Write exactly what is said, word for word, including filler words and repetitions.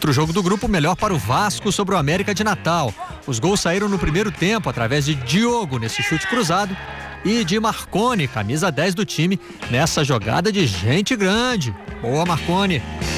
Outro jogo do grupo, melhor para o Vasco sobre o América de Natal. Os gols saíram no primeiro tempo através de Diogo nesse chute cruzado e de Marconi, camisa dez do time, nessa jogada de gente grande. Boa, Marconi!